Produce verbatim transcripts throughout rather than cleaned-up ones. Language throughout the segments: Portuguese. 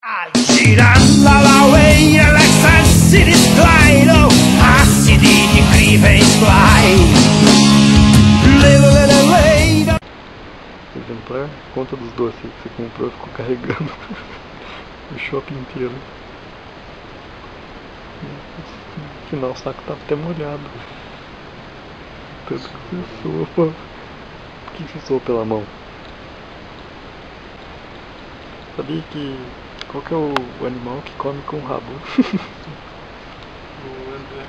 Girando la way l'exercito slido, acidi de crive slide. Exemplar, conta dos doces que você comprou, ficou carregando o shopping inteiro. No final o saco tava até molhado. Tanto que você soa, pô. Por que você soa pela mão? Sabia que... Qual que é o, o animal que come com o rabo? O André.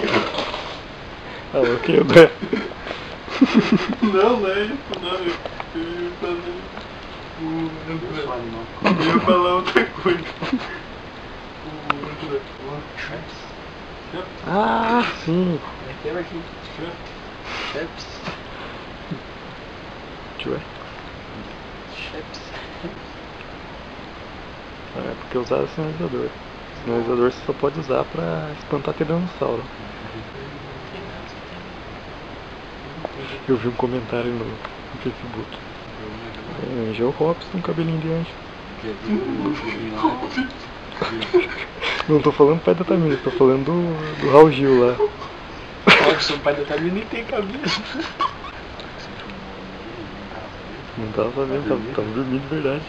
Ah, ok, André. Não, não é isso, não. Eu ia falar o André. Eu ia falar outra coisa. O André. O Shreps. Ah, sim. Deixa eu ver. É porque usar sinalizador. Sinalizador você só pode usar pra espantar tiranossauro. Eu vi um comentário no, no Facebook. É, Angel Robson, cabelinho de anjo. Não tô falando do pai da Tamina, tô falando do, do Raul Gil lá. Robson, pai da Tamina, nem tem cabelo. Não tava sabendo, tava, tava dormindo de verdade.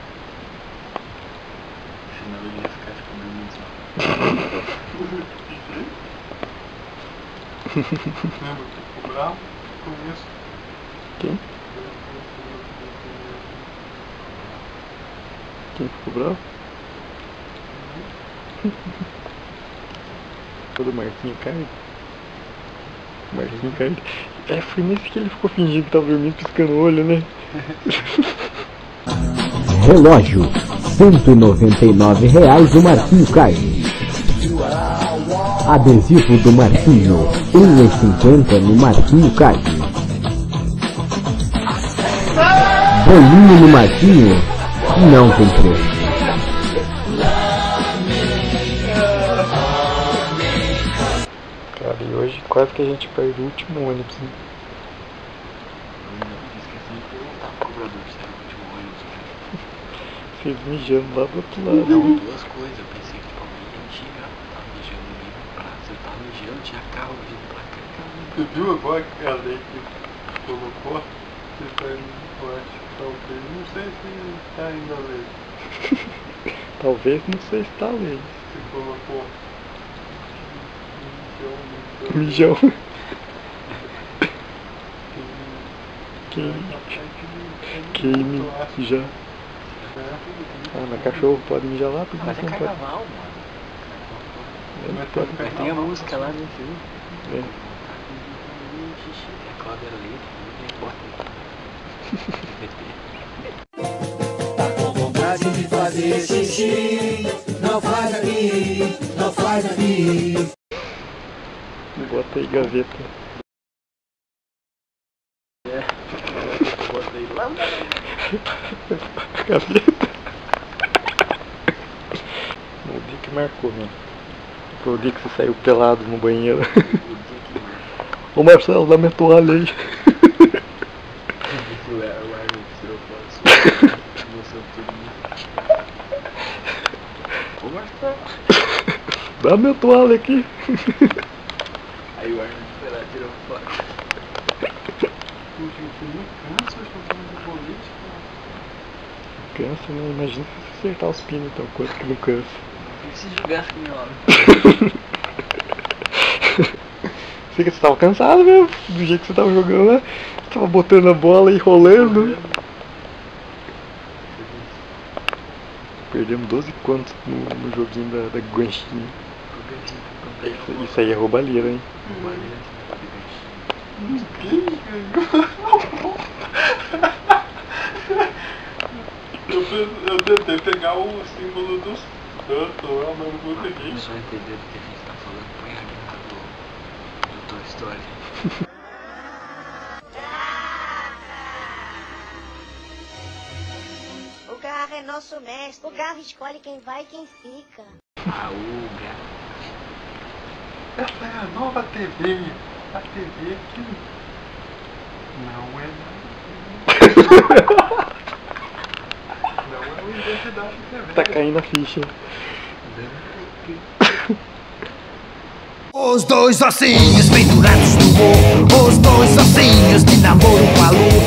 Senão ele ia ficar tipo dormindo só. Lembra que ficou bravo? Conheço. Quem? Quem ficou bravo? Todo Marquinho Card? Marquinho Card. É, foi nesse que ele ficou fingindo que tava dormindo, piscando o olho, né? Relógio, cento e noventa e nove reais o Marquinho Card. Adesivo do Marquinho, um real e cinquenta no Marquinho Card. Bolinho no Marquinho, não tem preço. Cara, e hoje quase que a gente perde o último ônibus, né? Vocês mijando lá do outro lado. Não, duas coisas. Eu pensei que o Palmeiras ia chegar. Tava mijando ali no prazo. Eu tava mijando, tinha carro vindo pra cá. Você viu agora que a lei que colocou? Que tá indo, eu acho que talvez. Não sei se tá indo a lei. Talvez, não sei se tá a lei. Você colocou. Mijão. Quem? Quem já? Ah, mas cachorro pode mijar lá? Porque Mas é não pode. carnaval, mano. Ele pode. Mas tem a música lá, né, filho? É. Xixi, a Cláudia Leite, bota aí. Tá com vontade de fazer xixi, não faz aqui, não faz aqui. Bota aí, gaveta. É. Bota aí lá. Gaveta. O dia que marcou, mano. Foi o dia que você saiu pelado no banheiro. Ô Marcelo, dá minha toalha aí. O Armin tirou foto. Mostrou tudo. Ô Marcelo. Dá minha toalha aqui. Aí o Armin foi lá, tirou foto. Puxa, eu não canso, eu estou falando de política. Cansa, né? Imagina se você acertar os pinos, então, quanto que não cansa. E se jogasse com meu homem? Fica, você tava cansado mesmo, do jeito que você tava jogando lá. Você tava botando a bola e rolando. Perdemos doze contos no, no joguinho da, da Guanchinha. Isso, isso aí é roubalheira, hein? Ninguém ganhou. Eu, eu tentei pegar o símbolo do santo lá, mas não consegui. Só entender do que a gente tá falando, põe ali na do, do Toy Story. O carro é nosso mestre. O carro escolhe quem vai e quem fica. A Uga. Essa é a nova T V. A T V que não é nada. Não é o pedaço que é Tá caindo a ficha. Os dois ossinhos pendurados no morro, os dois ossinhos de namoro com a lua.